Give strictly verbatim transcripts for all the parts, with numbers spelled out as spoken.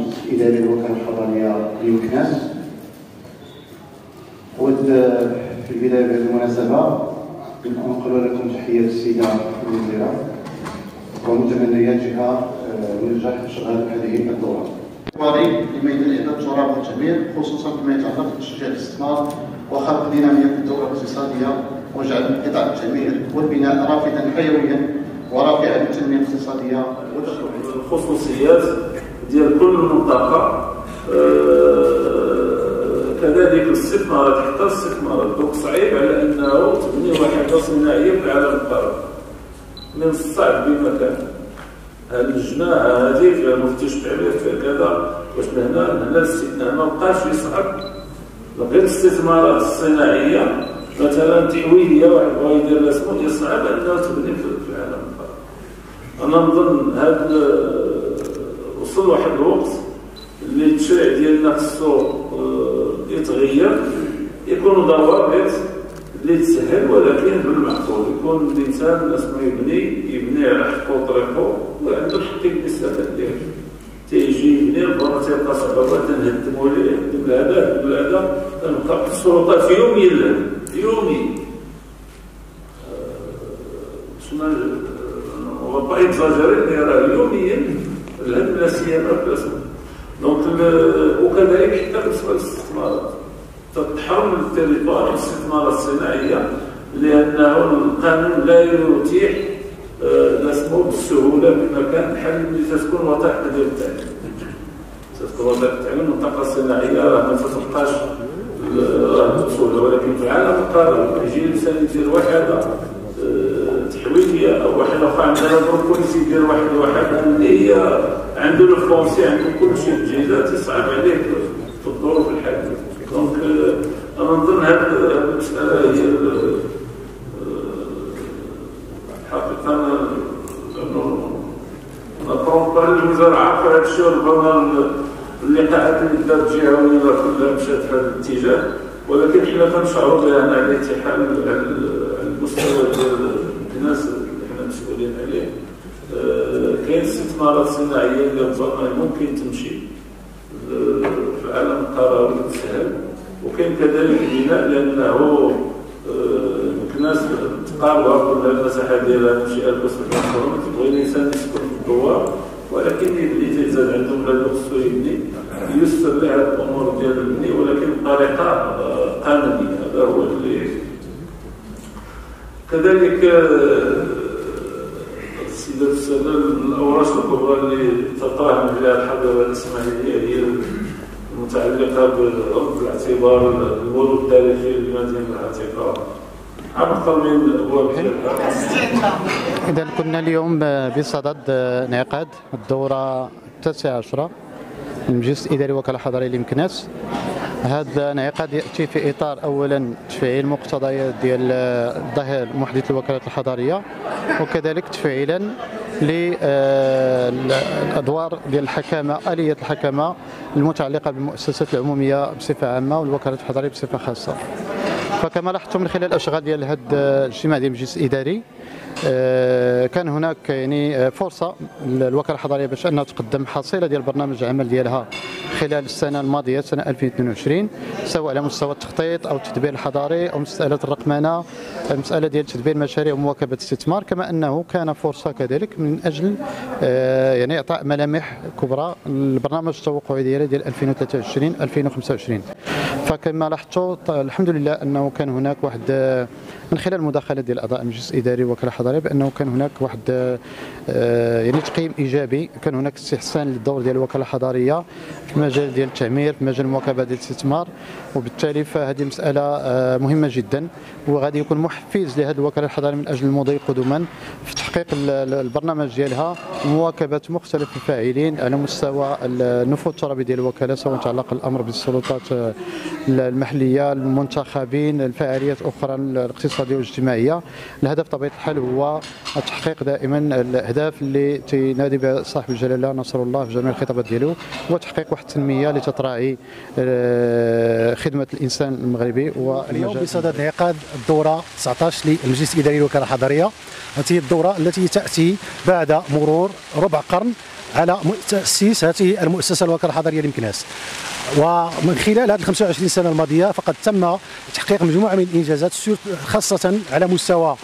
المجلس الاداري للوكاله الحضريه لمكناس. أود في البدايه بهذه المناسبه ننقل لكم تحيات السيده الوزيره ومتمنياتها ونجاح شغل هذه الدوره. اعتباري لميدان الاعداد والترابط والتعمير خصوصا فيما يتعلق بتشجيع الاستثمار وخلق ديناميه في الدوره الاقتصاديه وجعل قطاع التعمير والبناء رافدا حيويا ورافعا للتنميه الاقتصاديه والتشغيل. الخصوصيات ديال كل منطقه كذلك الاستثمارات حتى الاستثمارات دونك صعيب على انه تبني وحده صناعيه في العالم القاري. من الصعب بمكان هذه الجماعه هذه فيها مفتش تعمير فيها كذا واش لهنا هنا الاستثناء ما بقاش يصعب غير الاستثمارات الصناعيه مثلا تحويليه واحد بغا يدير راسمو يصعب انه تبني في العالم القاري. انا نظن هذا وصل واحد الوقت اللي التشريع ديالنا خصو يتغير يكونوا ضوابط اللي تسهل ولكن بالمعقول يكون الانسان اسمه يبني يبني على حقه وطريقه وعنده الحق يبني السكن ديالو تيجي يبني ربما تيلقى صعوبات تنهدموا ليه نهدم هذا نهدم هذا تنبقى السلطات يوميا له يومي شنو هو با اكزاجيري راه يوميا الهدم لا سيما بلاصتو دونك وكذلك حتى بالنسبه للاستثمارات تتحرم التريطوار الاستثمارات الصناعيه لانه القانون لا يتيح رسمه بالسهوله بمكان بحال ملي تتكون وثائق ديال التعليم. تتكون وثائق التعليم المنطقه الصناعيه راه ما تتبقاش راه بسهوله ولكن في العالم القاري يجي الانسان يدير وحده تحويليه او واحد اخرى عندنا بروبوليس يدير واحد واحد اللي هي عنده لو فرونسي عنده كل شيء الجهازات يصعب عليه في الظروف الحاليه. دونك انا نظن هذه المساله هي حقيقه نطرق الوزاره عارفه هذا الشيء ربما اللقاءات اللي دارت جهويه كلها مشات في هذا الاتجاه ولكن حنا كنشعروا بان على الاتحاد على المستوى ديال الناس اللي حنا مسؤولين عليه كاين استثمارات صناعيه اللي نظن ممكن تمشي في العالم القروي تسهل وكاين كذلك بناء لانه مكناس تقاربها كل المساحه ديالها تمشي ألف وسبعمية كيلومتر تبغي الانسان يسكن في الدوار ولكن اللي تيزاد عندهم لا خصو يبني ييسر له هذه الامور ديال البني ولكن بطريقه قانونيه. هذا هو اللي كذلك السيدة السادة الأوراق الكبرى اللي تطرح من بلاد الحضارة الإسماعيلية هي المتعلقة برد الاعتبار الورود التاريخي لمدينة العتيقة عبر من الأبواب ديالها. إذا كنا اليوم بصدد انعقاد الدورة التاسعة عشرة المجلس الإداري للوكالة الحضرية لمكناس. هذا الانعقاد ياتي في اطار اولا تفعيل مقتضيات ديال الظاهر المحدث للوكالات الحضريه وكذلك تفعيلا للادوار ديال الحكامه اليه الحكامه المتعلقه بالمؤسسات العموميه بصفه عامه والوكالات الحضريه بصفه خاصه. فكما لاحظتم من خلال الاشغال ديال هذا الاجتماع ديال المجلس الاداري كان هناك يعني فرصه للوكاله الحضريه باش انها تقدم حصيله ديال برنامج العمل ديالها خلال السنه الماضيه سنه ألفين واثنين وعشرين سواء على مستوى التخطيط او التدبير الحضاري او مساله الرقمنه المساله ديال تدبير مشاريع ومواكبه الاستثمار كما انه كان فرصه كذلك من اجل يعني اعطاء ملامح كبرى للبرنامج التوقعي ديالها ديال ألفين وثلاثة وعشرين ألفين وخمسة وعشرين. فكما لاحظتوا الحمد لله انه كان هناك واحد من خلال المداخلات ديال اعضاء المجلس الاداري والوكاله الحضريه بانه كان هناك واحد يعني تقييم ايجابي كان هناك استحسان للدور ديال الوكاله الحضريه في المجال ديال التعمير في مجال المواكبه ديال الاستثمار وبالتالي فهذه مساله مهمه جدا وغادي يكون محفز لهذه الوكاله الحضريه من اجل المضي قدما في تحقيق البرنامج ديالها ومواكبه مختلف الفاعلين على مستوى النفوذ الترابي ديال الوكاله سواء تعلق الامر بالسلطات المحليه المنتخبين الفعاليات اخرى الاقتصاديه والاجتماعيه. الهدف بطبيعه الحال هو تحقيق دائما الاهداف اللي تنادي بها صاحب الجلاله نصر الله في جميع الخطابات ديالو وتحقيق واحد التنميه اللي تتراعي خدمه الانسان المغربي. واليوم بصدد انعقاد الدوره تسعة عشر للمجلس الاداري للوكاله الحضريه. هذه الدوره التي تاتي بعد مرور ربع قرن على تأسيس هذه المؤسسة الوكالة الحضرية لمكناس. ومن خلال هذه خمسة وعشرين سنة الماضية فقد تم تحقيق مجموعة من الإنجازات خاصة على مستوى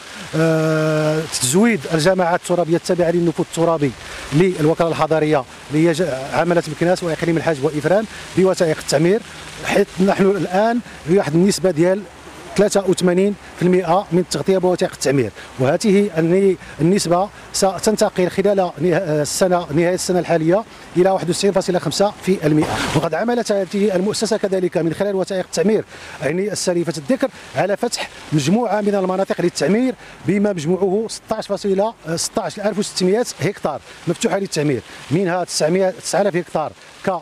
تزويد الجماعات الترابية التابعة للنفوذ الترابي للوكالة الحضرية اللي هي عملت مكناس وإقليم الحاج وإفران بوثائق التعمير، حيث نحن الآن بواحد النسبة ديال ثلاثة وثمانين بالمئة من التغطية بوثائق التعمير، وهذه النسبة ستنتقل خلال السنة نهاية السنة الحالية إلى واحد وتسعين فاصلة خمسة بالمئة. وقد عملت هذه المؤسسة كذلك من خلال وثائق التعمير يعني السالفة الذكر على فتح مجموعة من المناطق للتعمير بما مجموعه ستة عشر فاصلة ستة عشر ألف وستمئة هكتار مفتوحة للتعمير، منها تسعة آلاف هكتار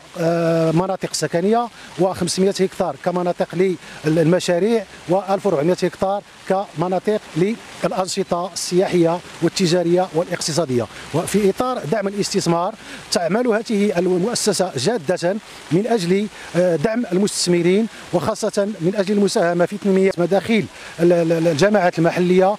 كمناطق سكنية وخمسمئة هكتار كمناطق للمشاريع وألف وأربعمئة هكتار كمناطق للأنشطة السياحية والتجارية والاقتصادية. وفي إطار دعم الاستثمار تعمل هذه المؤسسة جادة من أجل دعم المستثمرين وخاصة من أجل المساهمة في تنمية مداخيل الجماعات المحلية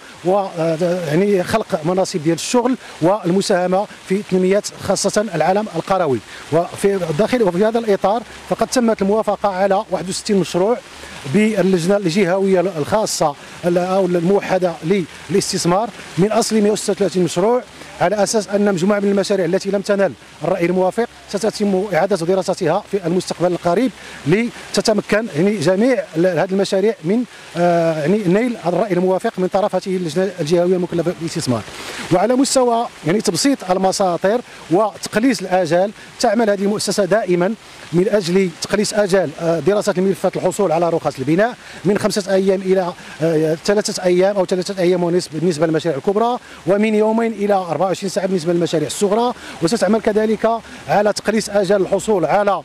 ويعني خلق مناصب ديال الشغل والمساهمة في تنمية خاصة العالم القروي. وفي الداخل وفي هذا الإطار فقد تمت الموافقة على واحد وستين مشروع باللجنه الجهويه الخاصه او الموحده للاستثمار من اصل مئة وستة وثلاثين مشروع، على اساس ان مجموعه من المشاريع التي لم تنل الراي الموافق ستتم اعاده دراستها في المستقبل القريب لتتمكن يعني جميع هذه المشاريع من آه يعني نيل الراي الموافق من طرف هذه اللجنه الجهويه المكلفه بالاستثمار. وعلى مستوى يعني تبسيط المساطر وتقليص الاجال تعمل هذه المؤسسه دائما من اجل تقليص اجال دراسه الملفات الحصول على رخص البناء من خمسه ايام الى ثلاثه ايام او ثلاثه ايام ونصف بالنسبه للمشاريع الكبرى، ومن يومين الى أربعة وعشرين ساعه بالنسبه للمشاريع الصغرى. وستعمل كذلك على تقليص اجال الحصول على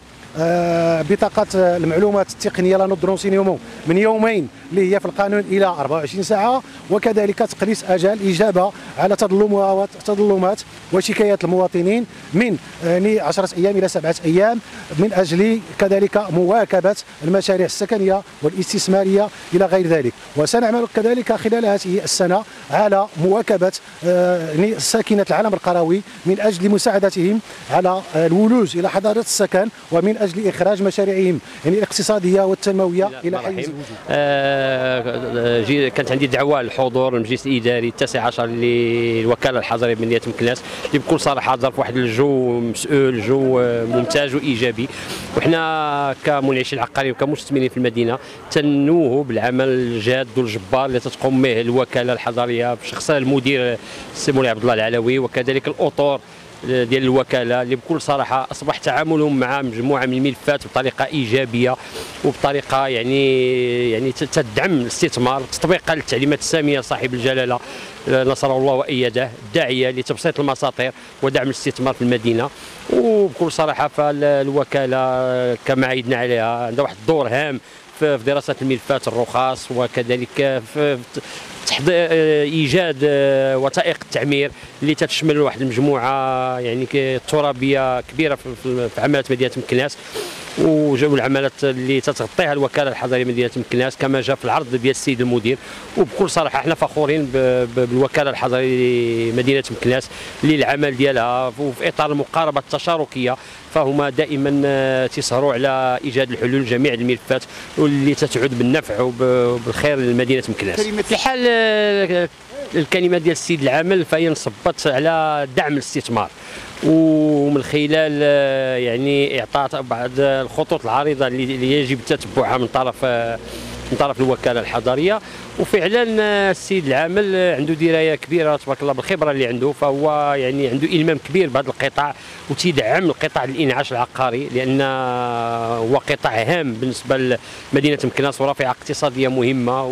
بطاقة المعلومات التقنية لا نوت رونسينيومون من يومين اللي هي في القانون إلى أربعة وعشرين ساعة، وكذلك تقليص أجل الإجابة على تظلمات تظلمات وشكايات المواطنين من يعني عشرة أيام إلى سبعة أيام من أجل كذلك مواكبة المشاريع السكنية والاستثمارية إلى غير ذلك. وسنعمل كذلك خلال هذه السنة على مواكبة يعني ساكنة العالم القروي من أجل مساعدتهم على الولوج إلى حضارة السكن ومن اجل اخراج مشاريعهم يعني الاقتصاديه والتنمويه الى حيز الوجود. آه كانت عندي دعوه للحضور المجلس الاداري التاسع عشر للوكاله الحضريه بمدينه مكناس اللي بكل صراحه ظرف واحد الجو مسؤول، جو ممتاز وايجابي، وحنا كمنعشين العقاري وكمستثمرين في المدينه تنوه بالعمل الجاد والجبار اللي تتقوم به الوكاله الحضريه بشخصها المدير السي مولاي عبد الله العلوي، وكذلك الاطر ديال الوكاله اللي بكل صراحه اصبح تعاملهم مع مجموعه من الملفات بطريقه ايجابيه وبطريقه يعني يعني تدعم الاستثمار تطبيقا للتعليمات الساميه صاحب الجلاله نصره الله وايده الداعيه لتبسيط المساطر ودعم الاستثمار في المدينه. وبكل صراحه فالوكاله كما عيدنا عليها عندها واحد الدور هام في دراسه الملفات الرخص، وكذلك في ايجاد وثائق التعمير اللي تتشمل واحد المجموعه يعني ترابيه كبيره في عماله مدينه مكناس والعمالات اللي تتغطيها الوكاله الحضريه مدينه مكناس كما جاء في العرض ديال السيد المدير. وبكل صراحه احنا فخورين بالوكاله الحضريه مدينه مكناس اللي العمل ديالها وفي اطار المقاربه التشاركيه فهما دائما تسهروا على ايجاد الحلول لجميع الملفات واللي تتعود بالنفع وبالخير لمدينه مكناس. في حال الكلمه ديال السيد العامل فهي انصبت على دعم الاستثمار ومن خلال يعني اعطاء بعض الخطوط العريضه اللي يجب تتبعها من طرف من طرف الوكاله الحضريه. وفعلا السيد العامل عنده درايه كبيره تبارك الله بالخبره اللي عنده، فهو يعني عنده المام كبير بهذا القطاع وتيدعم القطاع الانعاش العقاري لان هو قطاع هام بالنسبه لمدينه مكناس ورافعه اقتصاديه مهمه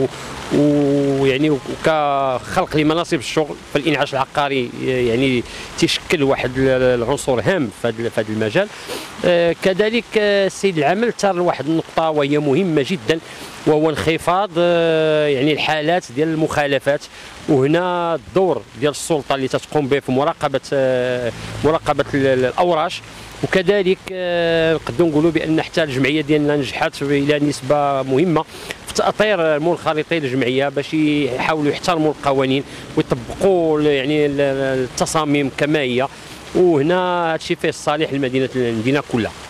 ويعني وكخلق لمناصب الشغل فالانعاش العقاري يعني تشكل واحد العنصر هام في هذا المجال. كذلك السيد العامل ثار واحد النقطه وهي مهمه جدا وهو انخفاض يعني الحالات ديال المخالفات، وهنا الدور ديال السلطه اللي تتقوم به في مراقبه مراقبه الاوراش. وكذلك نقدروا نقولوا بان حتى الجمعيه ديالنا نجحت الى نسبه مهمه في تاطير المنخرطين الجمعيه باش يحاولوا يحترموا القوانين ويطبقوا يعني التصاميم كما هي. وهنا هادشي فيه الصالح لمدينه المدينه كلها.